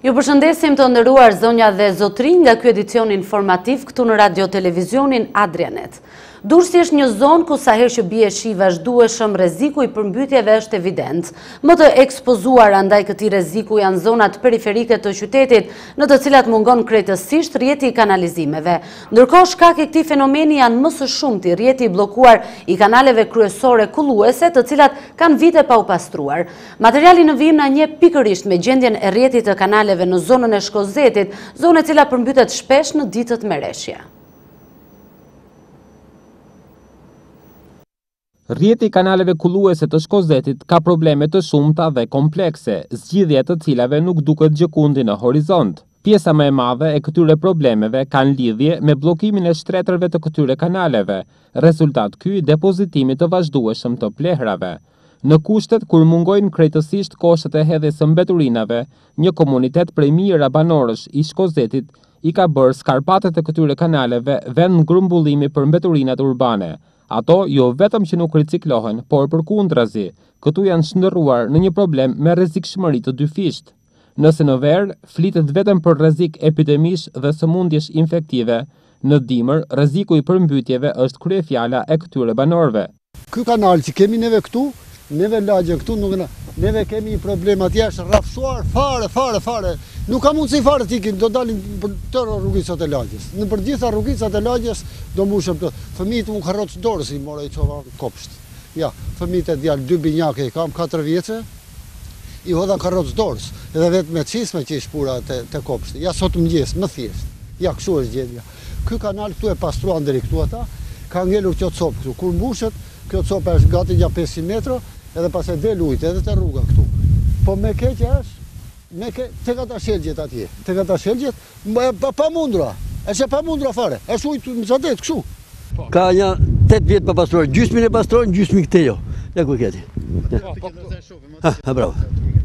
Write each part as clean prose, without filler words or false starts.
Ju përshëndesim të nderuar zonja dhe zotrinj nga ky edicion informativ këtu në Radio Televizionin Adrianet. Durrësi është një zonë ku sa herë që bie shi vazhdueshëm rreziku i përmbytjeve është evident. Më të ekspozuara ndaj këtij rreziku janë zonat periferike të qytetit, në të cilat mungon krejtësisht rrjeti i kanalizimeve. Ndërkohë shkak i këtij fenomeni janë më së shumti rrjeti i bllokuar i kanaleve kryesore kulluese, të cilat kanë vite pa u pastruar. Materiali në vijim na njeh pikërisht me gjendjen e rrjetit të kanaleve në zonën e Shkozetit, zonë e cila përmbytet shpesh në ditët me rreshje. Rrjeti i kanaleve kulluese të Shkozetit ka probleme të shumta dhe komplekse, zgjidhja të cilave nuk duket gjëkundi në horizont. Pjesa më e madhe e këtyre problemeve kanë lidhje me bllokimin e shtretërve të këtyre kanaleve, rezultat ky depozitimit të vazhdueshëm të plehrave. Në kushtet kur mungojnë krejtësisht koshtet e hedhjes së mbeturinave, një komunitet prej mijëra banorësh i Shkozetit i ka bërë skarpatet e këtyre kanaleve vend ngrumbulimi për mbeturinat urbane. Ato jo vetëm që nuk riciklohen, por përkundrazi, këtu janë shndërruar në një problem me rrezikshmëri të dyfisht. Nëse në verë flitet vetëm për rrezik epidemish dhe sëmundjesh infektive, në dimër rreziku i përmbytjeve është kryefjala e këtyre banorëve. Ky kanal që kemi neve këtu, neve lagje këtu, neve kemi një problem atje, është rrafsuar fare. Nuk ka mundësi fare t'ikin, do dalin për tërë rrugicat e lagjes. Në për gjitha rrugicat e lagjes do mbushëm të fëmijët unë karrocë dorës i mora i qova kopsht. Ja, fëmijët e djalë 2 binjake i kam 4 vjeçe, i hodha karrocë dorës, edhe vetë me cisme që i shpura të kopshti. Ja, sot mëngjes, më thjesht. Ja, kështu është gjendja. Ky kanal këtu e pastruan deri këtu ata, ka ngelur kjo copë këtu. Kur mbushet, kjo copë është gati gja 500 metra, edhe pas e del ujtë, edhe të rruga këtu. Po me keqe është, tek ata shelgjet atje, pa mundra, është pa mundra fare, është ujtë në zadet, kështu. Ka një 8 vjetë pa pastrojnë, gjysmin e pastrojnë, gjysmin këte jo. Ja ku këti. Bravo.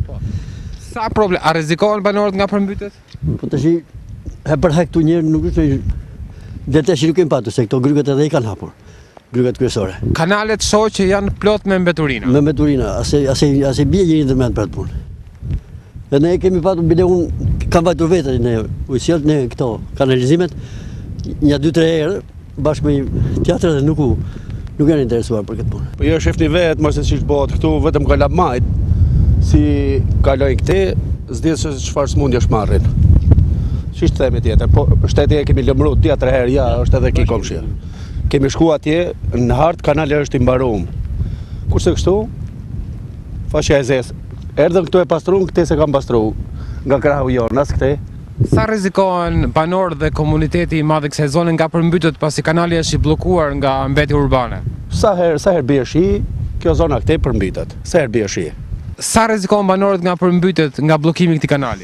Sa problem, a rrezikohen banorët nga përmbytjet? Po të shi, për hektu njerë nuk është, dhe të shi nuk kemë patu, se këto grygat edhe i kanë hapur. Grygat kryesore. Kanalet shoh që janë plot me mbeturina. Me mbeturina, ase bie një ndërmend për atë punë. Dhe ne kemi patur bile unë kam vajtur vetë ne ujësjellët ne këto kanalizimet një 2-3 herë bashkë me teatrat dhe nuk janë interesuar për këtë punë. Po jo shefni vetë, mos e siç bëhet këtu vetëm ka labmajt. Si kalojnë këte, s'di se çfarë smundjesh marrin. Çish themi tjetër, po shteti e kemi lëmruar 2-3 herë, ja, është edhe ki komshia. Kemi shku atje, në hartë kanali është i mbarum. Kurse kështu, fashja e zesë. Erdhën këtu e pastruan, këte se kam pastru. Nga krahu jonë, as këte. Sa rrezikohen banorët dhe komuniteti i madh i kësaj zone nga përmbytjet pasi kanali është i bllokuar nga mbeti urbane? Sa herë bie shi, kjo zona këte përmbytet. Sa herë bie shi. Sa rrezikohen banorët nga përmbytjet nga bllokimi i këtij kanali?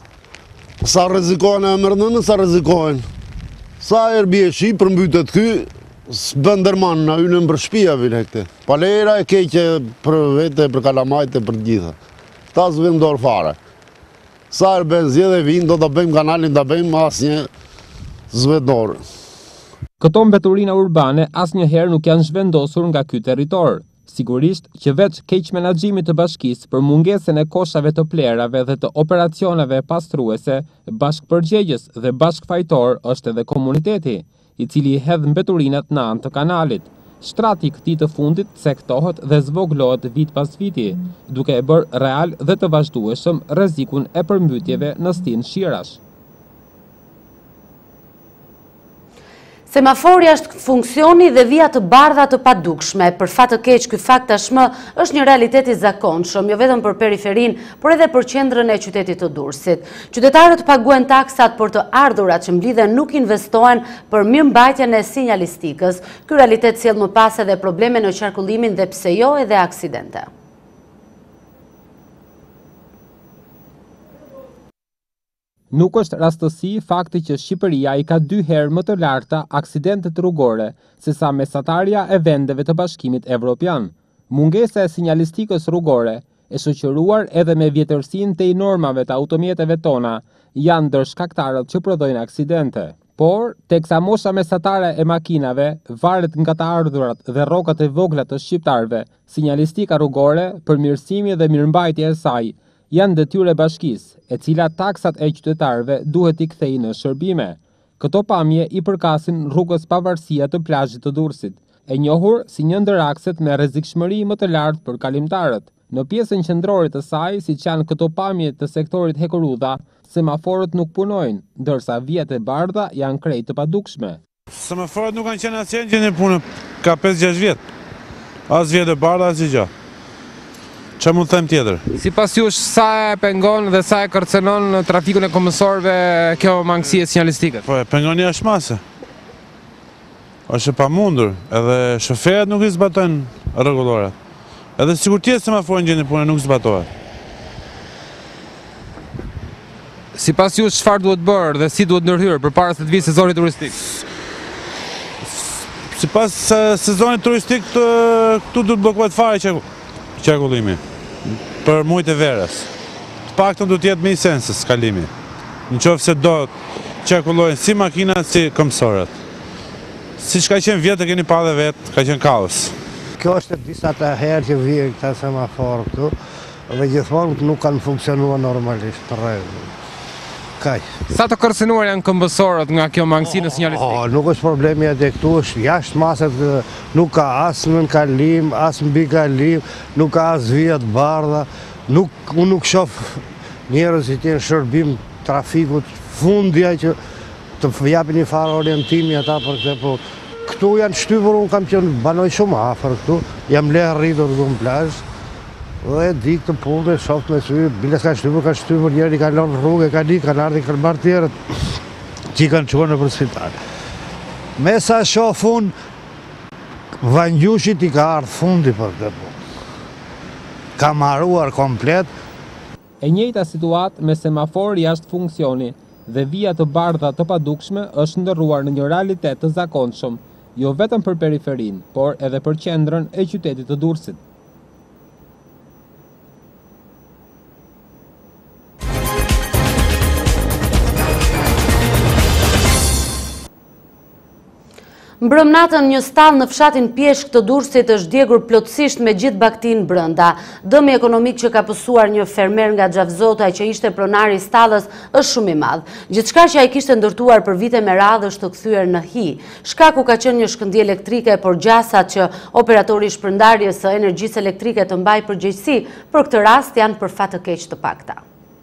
Sa rrezikohen e mërëndën, sa rrezikohen. Sa herë bie shi, përmbytet ky, s'bën ndërman, na hynën për shtëpia vile këte. Palera e keqe për vete, për kalamajt e për gjitha. Ta s'vim dorë fare. Sa herë bën zgjedhje vinë, do ta bëjmë kanalin, ta bëjmë asnjë zvedor. Këto mbeturina urbane asnjëherë nuk janë zhvendosur nga ky territor. Sigurisht që veç keq menaxhimit të bashkisë për mungesën e koshave të plerave dhe të operacioneve pastruese, bashkëpërgjegjës dhe bashkëfajtor është edhe komuniteti, i cili hedh mbeturinat në anë të kanalit. Shtrati i këtij të fundit sektohet dhe zvoglohet vit pas viti, duke e bërë real dhe të vazhdueshëm rrezikun e përmbytjeve në stin shirash. Semafori është funksioni dhe vija të bardha të padukshme. Për fat të keq, ky fakt tashmë është një realitet i zakonshëm, jo vetëm për periferinë, por edhe për qendrën e qytetit të Durrësit. Qytetarët paguajnë taksat, por të ardhurat që mblidhen nuk investohen për mirëmbajtjen e sinjalistikës. Ky realitet sjell më pas edhe probleme në qarkullimin dhe pse jo edhe aksidente. Nuk është rastësi fakti që Shqipëria i ka 2 herë më të larta aksidentet rrugore se sa mesatarja e vendeve të Bashkimit Evropian. Mungesa e sinjalistikës rrugore, e shoqëruar edhe me vjetërsinë të normave të automjeteve tona, janë ndër shkaktarët që prodhojnë aksidente. Por, teksa mosha mesatare e makinave varet nga të ardhurat dhe rrokat e vogla të shqiptarëve, sinjalistika rrugore, përmirësimi dhe mirëmbajtja e saj janë detyrë e bashkisë, e cila taksat e qytetarëve duhet i kthejë në shërbime. Këto pamje i përkasin rrugës Pavarësia të plazhit të Durrësit, e njohur si një ndër akset me rrezikshmëri më të lartë për kalimtarët. Në pjesën qendrore të saj, siç janë këto pamje të sektorit Hekurudha, semaforët nuk punojnë, ndërsa vijat e bardha janë krejt të padukshme. Semaforët nuk kanë qenë asnjë gjë në punë ka 5-6 vjet. As vjet e bardha as gjë. Çfarë mund të them tjetër? Sipas jush, sa e pengon dhe sa e kërcenon trafikun e kombësorëve kjo mangësi e sinjalistike? Po e pengon jashtë mase. Është e pamundur, edhe shoferët nuk i zbatojnë rregullorat. Edhe sikur tjetë semaforën gjë në punë nuk zbatohet. Sipas jush, çfarë duhet bërë dhe si duhet ndërhyrë përpara se të vijë sezoni turistik? Sipas sezonit turistik këtu duhet bllokohet fare qarkullimi për muajt e verës. Të paktën duhet të jetë me licencës kalimi. Nëse do qarkullojnë si makinat si këmbësorët. Siç ka qenë vjetë keni pa dhe vetë, ka qenë kaos. Kjo është disa të herë që vijnë këta semaforë këtu dhe gjithmonë nuk kanë funksionuar normalisht të rregull. Kaq. Sa të kërcenuar janë këmbësorët nga kjo mangësi në sinjalistik? Nuk është problemi edhe këtu, është jashtë maset, nuk ka as nën kalim, as mbi kalim, nuk ka as vija të bardha, unë nuk shoh njerëz që janë shërbim trafikut fundja që të japin një farë orientimi ata për këtë, po këtu janë shtypur, unë kam qenë banoj shumë afër këtu, jam le rritur këtu në plazh. Dhe di këtë punë, shoft me sy, biles ka shtypur, njeri ka lënë rrugë, kanë ardhur kërmbar tjerët që i kanë çuar nëpër spital. Me sa shoh unë, Vangjushit i ka ardhur fundi për këtë punë. Ka marruar komplet. E njëjta situatë me semafor jashtë funksioni dhe vija të bardha të padukshme është ndërruar në një realitet të zakonshëm, jo vetëm për periferinë, por edhe për qendrën e qytetit të Durrësit. Mbrëmnatën një stall në fshatin Pjeshk të Durrësit është djegur plotësisht me gjithë baktin brenda. Dëmi ekonomik që ka pësuar një fermer nga Xhavzota që ishte pronari i stallës është shumë i madh. Gjithçka që ai kishte ndërtuar për vite me radhë është të kthyer në hi. Shkaku ka qenë një shkëndijë elektrike, por gjasat që operatori i shpërndarjes së energjisë elektrike të mbajë përgjegjësi për këtë rast janë për fat të keq të pakta.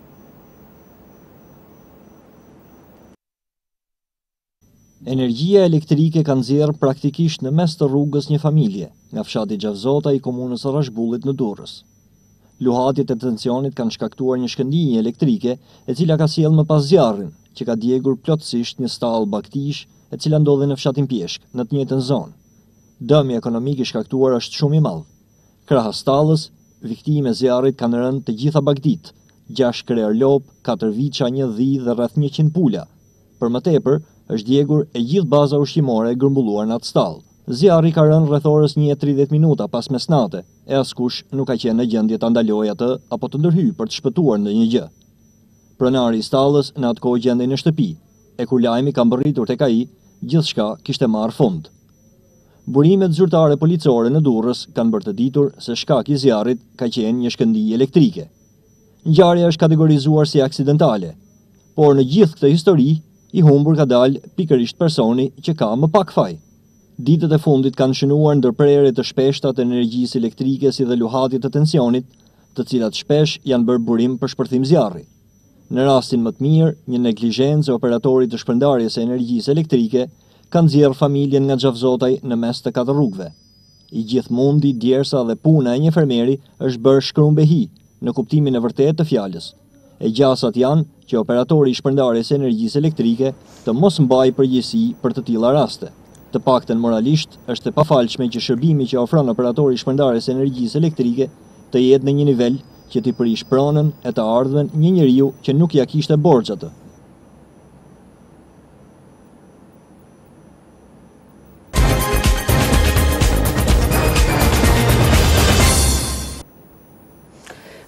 Energjia elektrike ka nxjerrë praktikisht në mes të rrugës një familje, nga fshati Xhavzota i komunës së Rashbullit në Durrës. Luhatjet e tensionit kanë shkaktuar një shkëndijë elektrike, e cila ka sjellë më pas zjarrin, që ka djegur plotësisht një stall baktish, e cila ndodhi në fshatin Pjeshk, në të njëjtën zonë. Dëmi ekonomik i shkaktuar është shumë i madh. Krahas stallës, viktime e zjarrit kanë rënë të gjitha bagdit, 6 krerë lop, 4 viça, 1 dhi dhe rreth 100 pula. Për më tepër, është djegur e gjithë baza ushqimore e grumbulluar në atë stall. Zjarri ka rënë rreth orës 1:30 minuta pas mesnate, e askush nuk ka qenë në gjendje ta ndalojë atë apo të ndërhyjë për të shpëtuar ndonjë gjë. Pronari i stallës në atë kohë gjendej në shtëpi, e kur lajmi ka mbërritur tek ai, gjithçka kishte marrë fund. Burimet zyrtare policore në Durrës kanë bërë të ditur se shkaki i zjarrit ka qenë një shkëndijë elektrike. Ngjarja është kategorizuar si aksidentale, por në gjithë këtë histori i humbur ka dalë pikërisht personi që ka më pak faj. Ditët e fundit kanë shënuar ndërprerje të shpeshta të energjisë elektrike si dhe luhatje të tensionit, të cilat shpesh janë bërë burim për shpërthim zjarri. Në rastin më të mirë, një neglizhencë e operatorit të shpërndarjes së energjisë elektrike ka nxjerrë familjen nga Xhavzotaj në mes të 4 rrugëve. I gjithë mundi, djersa dhe puna e një fermeri është bërë shkrumbehi në kuptimin e vërtetë të fjalës. E gjasat janë që operatori i shpërndarjes së energjisë elektrike të mos mbajë përgjegjësi për të tilla raste. Të paktën moralisht është e pafalshme që shërbimi që ofron operatori i shpërndarjes së energjisë elektrike të jetë në një nivel që t'i prish pronën e të ardhmen një njeriu që nuk ja kishte borxh atë.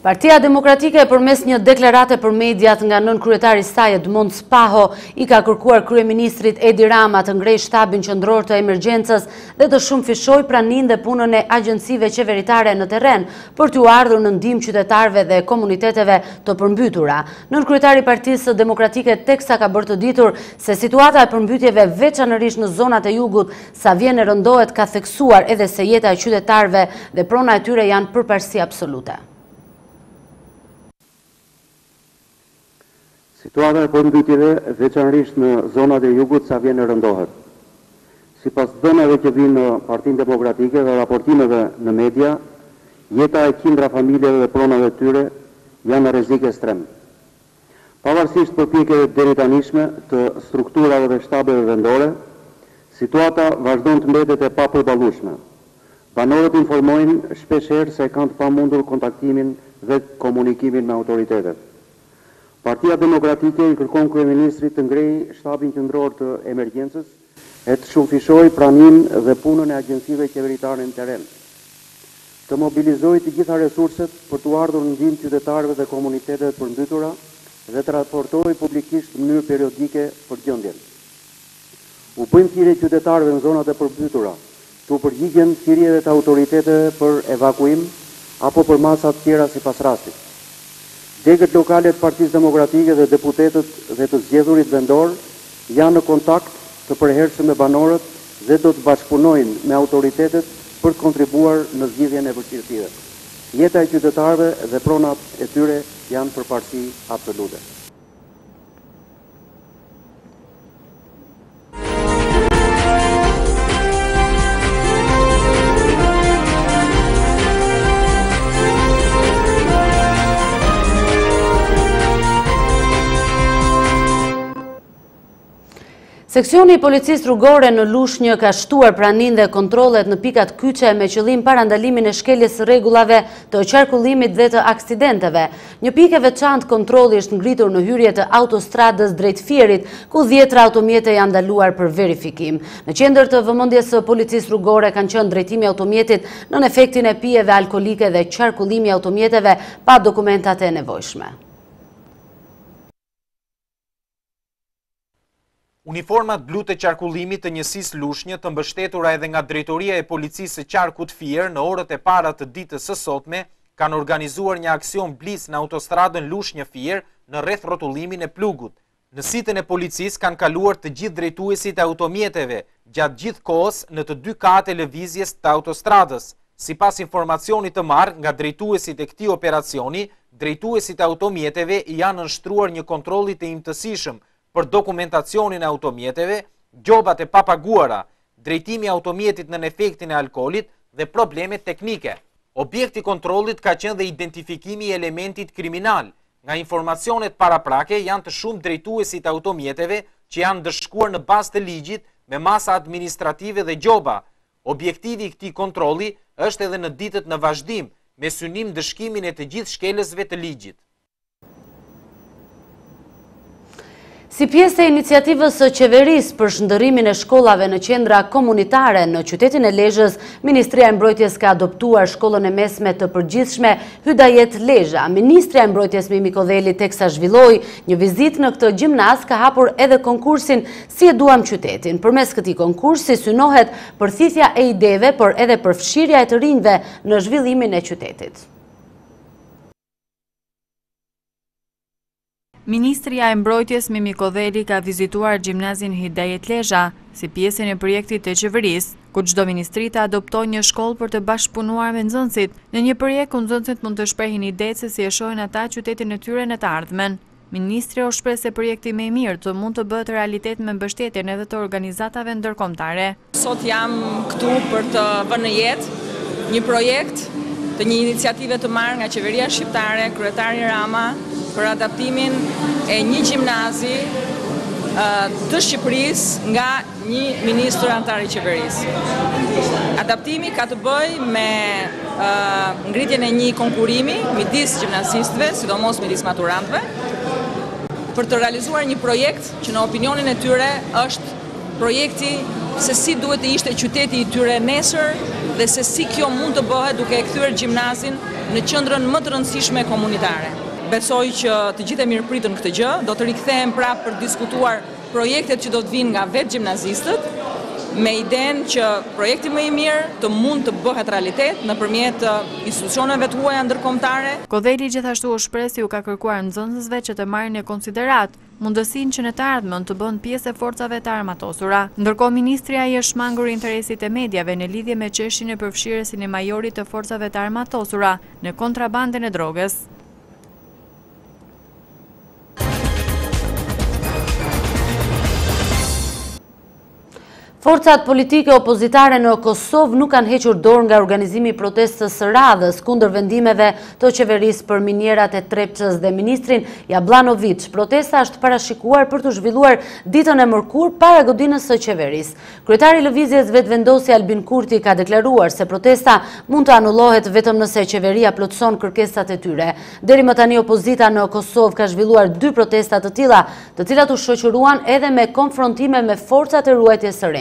Partia Demokratike përmes një deklarate për mediat nga nënkryetari i saj Edmond Spaho i ka kërkuar kryeministrit Edi Rama të ngrejë shtabin qendror të emergjencës dhe të shumëfishojë praninë dhe punën e agjencive qeveritare në terren për t'u ardhur në ndihmë qytetarëve dhe komuniteteve të përmbytura. Nënkryetari i Partisë Demokratike teksa ka bërë të ditur se situata e përmbytjeve veçanërisht në zonat e jugut sa vjen e rëndohet ka theksuar edhe se jeta e qytetarëve dhe prona e tyre janë përparësi absolute. Situata e përmbytjeve veçanërisht në zonat e jugut sa vjen e rëndohet. Sipas dhënave që vinë në Partinë Demokratike dhe raportimeve në media, jeta e qindra familjeve dhe pronave të tyre janë në rrezik ekstrem. Pavarësisht përpjekjeve deritanishme të strukturave dhe shtabeve vendore, situata vazhdon të mbetet e papërballueshme. Banorët informojnë shpeshherë se kanë të pamundur kontaktimin dhe komunikimin me autoritetet. Partia Demokratike i kërkon kryeministrit të ngrejë shtabin qendror të emergjencës e të shumëfishojë praninë dhe punën e agjencive qeveritare në terren. Të mobilizojë të gjitha resurset për t'u ardhur në ndihmë qytetarëve dhe komuniteteve të përmbytura dhe të raportojë publikisht në mënyrë periodike për gjendjen. U bëjmë thirrje qytetarëve në zonat e përmbytura të përgjigjen thirrjeve të autoriteteve për evakuim apo për masa të tjera sipas rastit. Degët lokale të Partisë Demokratike dhe deputetët dhe të zgjedhurit vendor janë në kontakt të përhershëm me banorët dhe do të bashkëpunojnë me autoritetet për të kontribuar në zgjidhjen e vështirësive. Jeta e qytetarëve dhe pronat e tyre janë përparësi absolute. Seksioni i policisë rrugore në Lushnjë ka shtuar praninë dhe kontrollet në pikat kyçe me qëllim parandalimin e shkeljes së rregullave të qarkullimit dhe të aksidenteve. Një pikë e veçantë kontrolli është ngritur në hyrje të autostradës drejt Fierit, ku 10 automjete janë ndaluar për verifikim. Në qendër të vëmendjes së policisë rrugore kanë qenë drejtimi i automjetit nën efektin e pijeve alkolike dhe qarkullimi i automjeteve pa dokumentat e nevojshme. Uniformat blu të qarkullimit të njësisë Lushnjë të mbështetura edhe nga Drejtoria e Policisë së Qarkut Fier në orët e para të ditës së sotme kanë organizuar një aksion blis në autostradën Lushnjë-Fier në rreth rrotullimin e plugut. Në sitën e policisë kanë kaluar të gjithë drejtuesit e automjeteve gjatë gjithë kohës në të dy katet e lëvizjes të autostradës. Sipas informacionit të marrë nga drejtuesit e këtij operacioni, drejtuesit e automjeteve janë nënshtruar një kontrolli të imtësishëm për dokumentacionin e automjeteve, gjobat e papaguara, drejtimi i automjetit nën efektin e alkoolit dhe problemet teknike. Objekti i kontrollit ka qenë dhe identifikimi i elementit kriminal. Nga informacionet paraprake janë të shumë drejtuesit automjeteve që janë ndëshkuar në bazë të ligjit me masa administrative dhe gjoba. Objektivi i këtij kontrolli është edhe në ditët në vazhdim, me synim ndëshkimin e të gjithë shkelësve të ligjit. Si pjesë e iniciativës së qeverisë për shndërrimin e shkollave në qendra komunitare në qytetin e Lezhës, Ministria e Mbrojtjes ka adoptuar shkollën e mesme të përgjithshme Hydajet Lezhë. Ministria e Mbrojtjes Mimi Kodheli teksa zhvilloi një vizitë në këtë gjimnaz ka hapur edhe konkursin Si e duam qytetin. Përmes këtij konkursi synohet përthithja e ideve, por edhe përfshirja e të rinjve në zhvillimin e qytetit. Ministria e Mbrojtjes Mimi Kodheli ka vizituar gjimnazin Hydajet Lezhë si pjesën e projektit të qeverisë, ku çdo ministri të adoptojë një shkollë për të bashkëpunuar me nxënësit. Në një projekt ku nxënësit mund të shprehin idetë se si e shohin ata qytetin e tyre në të ardhmen. Ministri u shpreh se projekti më i mirë të mund të bëhet realitet me mbështetjen edhe të organizatave ndërkombëtare. Sot jam këtu për të vënë në jetë një projekt të një iniciative të marrë nga qeveria shqiptare, kryetari Rama, për adaptimin e një gjimnazi të Shqipërisë nga një ministër antar i qeverisë. Adaptimi ka të bëjë me ngritjen e një konkurimi midis gjimnazistëve, sidomos midis maturantëve, për të realizuar një projekt që në opinionin e tyre është projekti se si duhet të ishte qyteti i tyre nesër dhe se si kjo mund të bëhet duke e kthyer gjimnazin në qendrën më të rëndësishme komunitare. Besoj që të gjithë e mirëpritën këtë gjë, do të rikthehen prapë për të diskutuar projektet që do të vinë nga vetë gjimnazistët, me idenë që projekti më i mirë të mund të bëhet realitet nëpërmjet institucioneve të huaja ndërkombëtare. Kodheli gjithashtu u shpreh se u ka kërkuar nxënësve që të marrin në konsiderat mundësinë që në të ardhmen të bëhen pjesë e forcave të armatosura. Ndërkohë ministria i është mangur interesit e mediave në lidhje me çështjen e përfshirjesin e majorit të forcave të armatosura në kontrabandën e drogës. Forcat politike opozitare në Kosovë nuk kanë hequr dorë nga organizimi protestës së radhës kundër vendimeve të qeverisë për minierat e Trepçës dhe ministrin Jablanović. Protesta është parashikuar për të zhvilluar ditën e mërkurë para godinës së qeverisë. Kryetari i lëvizjes vetëvendosje Albin Kurti ka deklaruar se protesta mund të anullohet vetëm nëse qeveria plotëson kërkesat e tyre. Deri më tani opozita në Kosovë ka zhvilluar 2 protesta të tilla, të cilat u shoqëruan edhe me konfrontime me forcat e ruajtjes së rendit.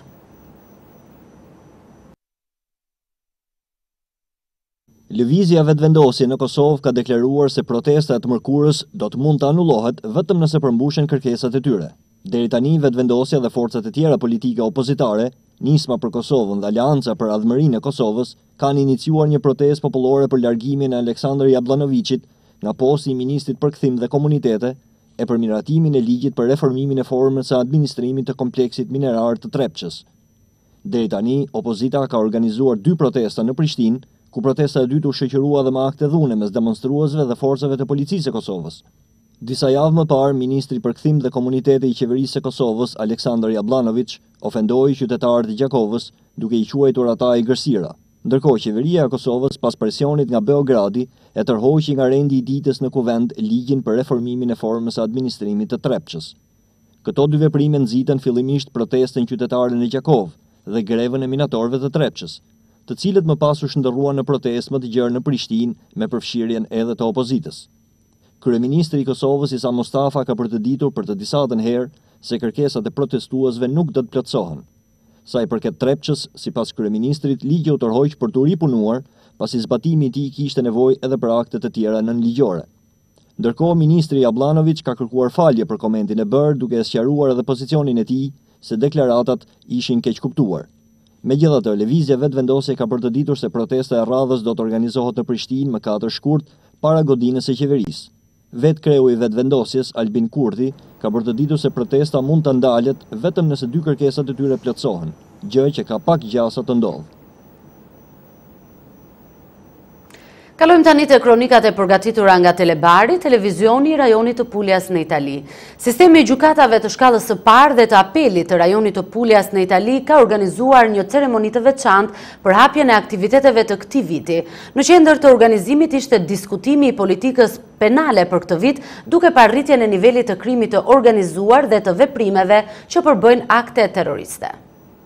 Lëvizja vetëvendosje në Kosovë ka deklaruar se protesta e të mërkurës do të mund të anullohet vetëm nëse përmbushen kërkesat e tyre. Deri tani vetëvendosja dhe forcat e tjera politike opozitare, Nisma për Kosovën dhe Aleanca për Adhmërinë e Kosovës, kanë iniciuar një protestë popullore për largimin e Aleksandr Jablanovicit nga posti i ministrit për kthim dhe komunitete e për miratimin e ligjit për reformimin e formës së administrimit të kompleksit minerar të Trepçës. Deri tani, opozita ka organizuar 2 protesta në Prishtinë, ku protesta e dytë u shoqërua dhe me akte dhune mes demonstruesve dhe forcave të policisë së Kosovës. Disa javë më parë, ministri për kthim dhe komunitete i qeverisë së Kosovës, Aleksandr Jablanović, ofendoi qytetarët e Gjakovës duke i quajtur ata i gërsira. Ndërkohë, qeveria e Kosovës, pas presionit nga Beogradi, e tërhoqi nga rendi i ditës në kuvend ligjin për reformimin e formës së administrimit të Trepçës. Këto 2 veprime nxitën fillimisht protestën qytetare në Gjakovë dhe grevën e minatorëve të Trepçës, të cilët më pas u shndërruan në protestë më të gjerë në Prishtinë me përfshirjen edhe të opozitës. Kryeministri i Kosovës Isa Mustafa ka përditur për të disatën herë se kërkesat e protestuesve nuk do të plotësohen. Sa i përket Trepçës, sipas kryeministrit, ligji u tërhoq për të ripunuar, pasi zbatimi i tij kishte nevojë edhe për akte të tjera nënligjore. Ndërkohë, ministri Jablanović ka kërkuar falje për komentin e bërë, duke sqaruar edhe pozicionin e tij se deklaratat ishin keq kuptuar. Megjithatë, lëvizja vetëvendosje ka përdoritur se protesta e radhës do të organizohet në Prishtinë më 4 shkurt para godinës së qeverisë. Vetë kreu i vetëvendosjes, Albin Kurti, ka përdoritur se protesta mund të ndalet vetëm nëse 2 kërkesat e tyre plotësohen, gjë që ka pak gjasa të ndodhë. Kalojmë tani te kronikat e përgatitura nga Telebari, televizioni i rajonit të Puljas në Itali. Sistemi i gjykatave të shkallës së parë dhe të apelit të rajonit të Puljas në Itali ka organizuar një ceremoni të veçantë për hapjen e aktiviteteve të këtij viti. Në qendër të organizimit ishte diskutimi i politikës penale për këtë vit, duke parritjen e nivelit të krimit të organizuar dhe të veprimeve që përbëjnë akte terroriste.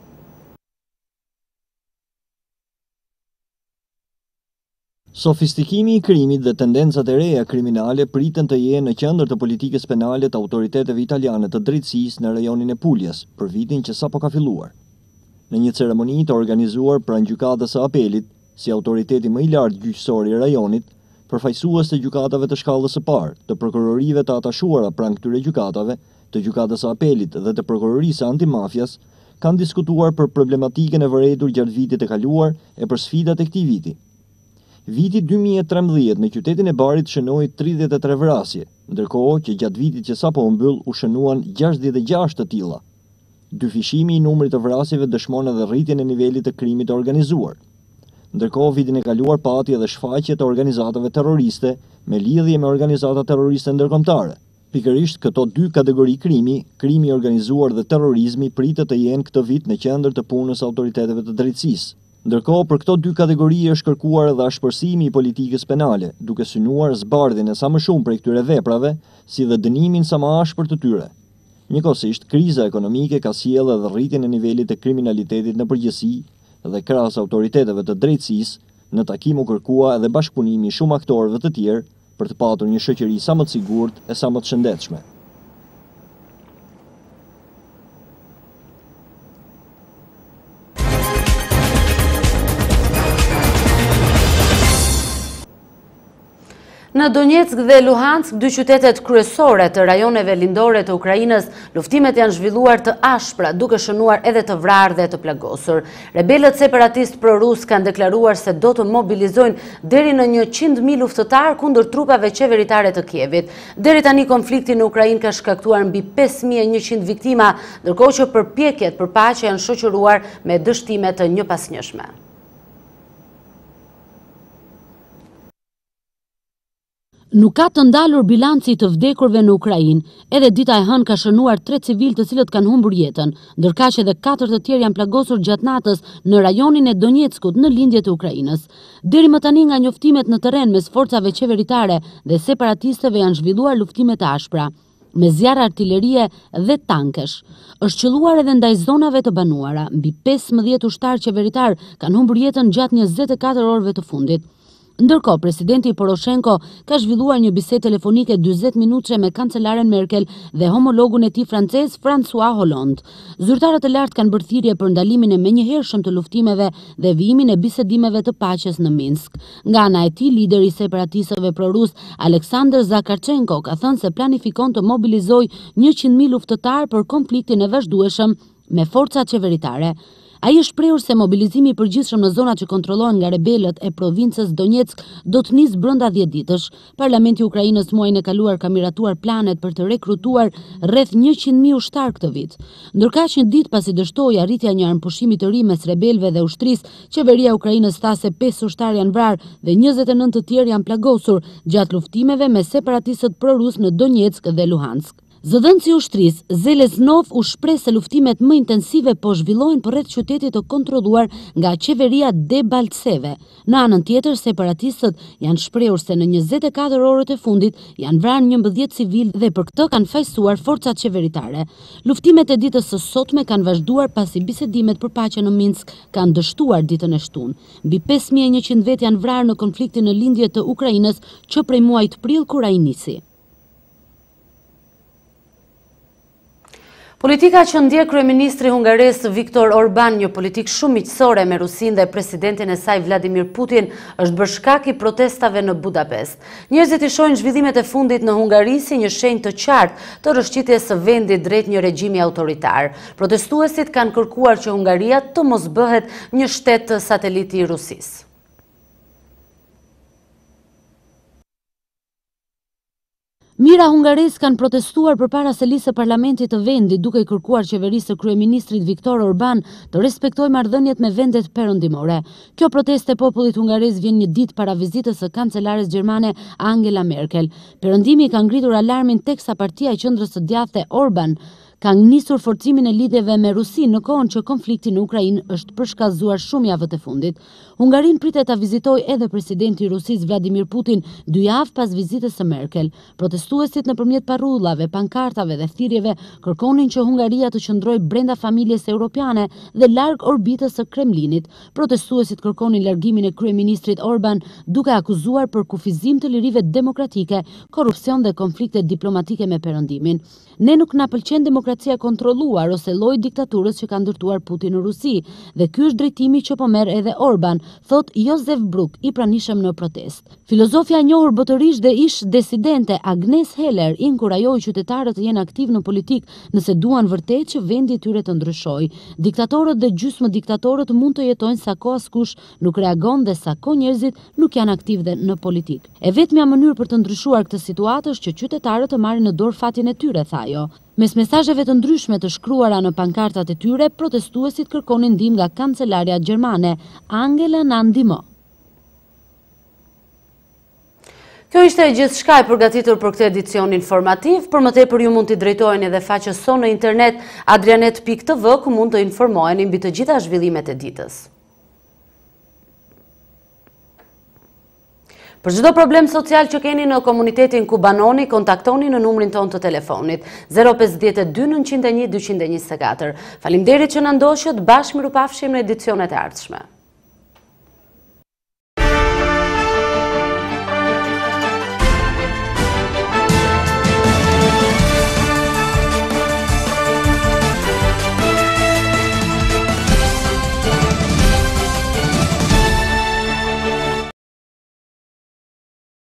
Sofistikimi i krimit dhe tendencat e reja kriminale priten të jenë në qendër të politikës penale të autoriteteve italiane të drejtësisë në rajonin e Puljas për vitin që sapo ka filluar. Në një ceremoni të organizuar pranë gjykatës së apelit, si autoriteti më i lartë gjyqësor i rajonit, përfaqësues të gjykatave të shkallës së parë, të prokurorive të atashuara pranë këtyre gjykatave, të gjykatës së apelit dhe të prokurorisë antimafjas, kanë diskutuar për problematikën e vërejtur gjatë vitit të kaluar e për sfidat e këtij viti. Viti 2013 në qytetin e Barit shënoi 33 vrasje, ndërkohë që gjatë vitit që sapo u mbyll u shënuan 66 të tilla. Dyfishimi i numrit të vrasjeve dëshmon edhe rritjen e nivelit të krimit të organizuar. Ndërkohë vitin e kaluar pati edhe shfaqje të organizatave terroriste me lidhje me organizata terroriste ndërkombëtare. Pikërisht këto 2 kategori krimi, krimi i organizuar dhe terrorizmi, pritet të jenë këtë vit në qendër të punës autoriteteve të drejtësisë. Ndërkohë, për këto 2 kategori është kërkuar edhe ashpërësimi i politikës penale, duke synuar zbardhjen e sa më shumë prej këtyre veprave, si dhe dënimin sa më ashpër të tyre. Njëkohësisht, kriza ekonomike ka sjellë edhe rritjen e nivelit të kriminalitetit në përgjithësi dhe krahas autoriteteve të drejtësisë, në takim u kërkua edhe bashkëpunimi i shumë aktorëve të tjerë për të patur një shoqëri sa më të sigurt e sa më të shëndetshme. në Donetsk dhe Luhansk, dy qytetet kryesore të rajoneve lindore të Ukrainës, luftimet janë zhvilluar të ashpra, duke shënuar edhe të vrarë dhe të plagosur. Rebelët separatist pro-rus kanë deklaruar se do të mobilizojnë deri në 100.000 luftëtar kundër trupave qeveritare të Kievit. Deri tani konflikti në Ukrainë ka shkaktuar mbi 5.100 viktima, ndërkohë që përpjekjet për paqe janë shoqëruar me dështime të njëpasnjëshme. Nuk ka të ndalur bilanci të vdekurve në Ukrainë, edhe dita e hënë ka shënuar 3 civil të cilët kanë humbur jetën, ndërkaq edhe 4 të tjerë janë plagosur gjatë natës në rajonin e Donetskut në lindje të Ukrainës. Deri më tani nga njoftimet në terren mes forcave qeveritare dhe separatistëve janë zhvilluar luftime të ashpra, me zjarr artillerie dhe tankesh. Është qelluar edhe ndaj zonave të banuara, mbi 15 ushtar qeveritar kanë humbur jetën gjatë 24 orëve të fundit. Ndërkohë, presidenti Poroshenko ka zhvilluar një bisedë telefonike 40 minutëshe me kancelaren Merkel dhe homologun e tij francez François Hollande. Zyrtarët e lartë kanë bërë thirrje për ndalimin e menjëhershëm të luftimeve dhe vijimin e bisedimeve të paqes në Minsk. Nga ana e tij, lideri i separatistëve pro-rus Aleksandr Zakarchenko ka thënë se planifikon të mobilizojë 100.000 luftëtar për konfliktin e vazhdueshëm me forcat qeveritare. Ai është shprehur se mobilizimi i përgjithshëm në zonat që kontrollohen nga rebelët e provincës Donetsk do të nisë brenda 10 ditësh. Parlamenti i Ukrainës muajin e kaluar ka miratuar planet për të rekrutuar rreth 100.000 ushtar këtë vit. Ndërkaq një ditë pasi dështoi arritja një armpushimi të ri mes rebelëve dhe ushtrisë, qeveria e Ukrainës tha se 5 ushtar janë vrarë dhe 29 të tjerë janë plagosur gjatë luftimeve me separatistët pro-rus në Donetsk dhe Luhansk. Zëdhënësi i ushtrisë Zeleznov u shpreh se luftimet më intensive po zhvillohen përreth qytetit të kontrolluar nga qeveria Debaltseve. Në anën tjetër, separatistët janë shprehur se në 24 orët e fundit janë vrarë 11 civil dhe për këtë kanë fajsuar forcat qeveritare. Luftimet e ditës së sotme kanë vazhduar pasi bisedimet për paqe në Minsk kanë dështuar ditën e shtunë. Mbi 5.100 vet janë vrarë në konfliktin në lindje të Ukrainës që prej muajit prill kur ai nisi. Politika që ndjek kryeministri hungares Viktor Orban, një politik shumë miqësore me Rusinë dhe presidentin e saj Vladimir Putin, është bërë shkak i protestave në Budapest. Njerëzit i shohin zhvillimet e fundit në Hungari si një shenjë të qartë të rëshqitjes së vendit drejt një regjimi autoritar. Protestuesit kanë kërkuar që Hungaria të mos bëhet një shtet sateliti i Rusisë. Mira hungares kanë protestuar përpara selisë së parlamentit të vendit duke kërkuar qeverisë së kryeministrit Viktor Orban të respektojë marrëdhëniet me vendet perëndimore. Kjo protestë e popullit hungares vjen një ditë para vizitës së kancelares gjermane Angela Merkel. Perëndimi ka ngritur alarmin teksa partia e qendrës së djathtë Orban ka nisur forcimin e lidhjeve me Rusinë në kohën që konflikti në Ukrainë është përshkallëzuar shumë javët e fundit. Hungarin pritet ta vizitojë edhe presidenti i Rusisë Vladimir Putin 2 javë pas vizitës së Merkel. Protestuesit nëpërmjet parrullave, pankartave dhe thirrjeve kërkonin që Hungaria të qëndrojë brenda familjes europiane dhe larg orbitës së Kremlinit. Protestuesit kërkonin largimin e kryeministrit Orban duke akuzuar për kufizim të lirive demokratike, korrupsion dhe konflikte diplomatike me perëndimin. Ne nuk na pëlqen demokracia kontrolluar ose lloji diktaturës që ka ndërtuar Putin në Rusi, dhe ky është drejtimi që po merr edhe Orban, thot Josef Bruk, i pranishëm në protest. Filozofja e njohur botërisht dhe ish desidente Agnes Heller inkurajoi qytetarët të jenë aktiv në politik nëse duan vërtet që vendi i tyre të ndryshojë. Diktatorët dhe gjysmë diktatorët mund të jetojnë sa kohë askush nuk reagon dhe sa kohë njerëzit nuk janë aktiv dhe në politik. E vetmja mënyrë për të ndryshuar këtë situatë është që qytetarët të marrin në dorë fatin e tyre, tha ajo. Mes mesazheve të ndryshme të shkruara në pankartat e tyre, protestuesit kërkonin ndihmë nga kancelarja gjermane, Angela na ndihmo. Kjo ishte e gjithçka e përgatitur për këtë edicion informativ. Për më tepër ju mund t'i drejtoheni edhe faqes sonë në internet adrianet.tv, ku mund të informoheni mbi të gjitha zhvillimet e ditës. Për çdo problem social që keni në komunitetin ku banoni, kontaktoni në numrin tonë të telefonit 052 901 224. Faleminderit që na ndoqët, bashkë mirupafshim në edicionet e ardhshme.